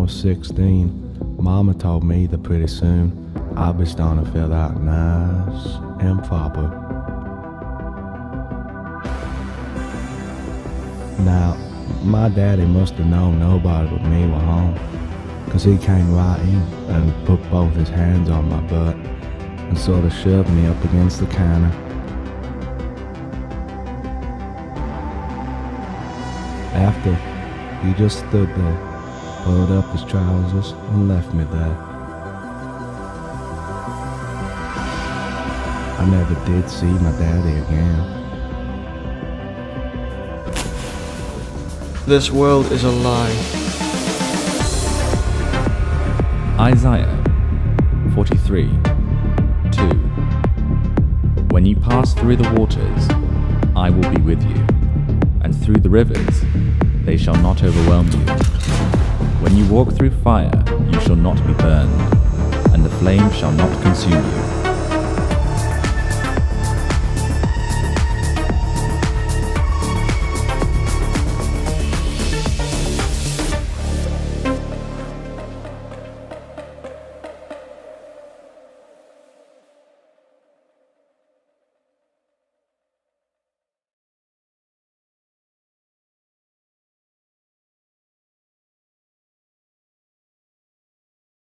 was 16, Mama told me that pretty soon I'd be starting to feel that nice and proper. Now, my daddy must have known nobody but me were home, 'cause he came right in and put both his hands on my butt and sort of shoved me up against the counter. After, he just stood there, pulled up his trousers and left me there. I never did see my daddy again. This world is a lie. Isaiah 43:2. When you pass through the waters, I will be with you, and through the rivers, they shall not overwhelm you. When you walk through fire, you shall not be burned, and the flame shall not consume you.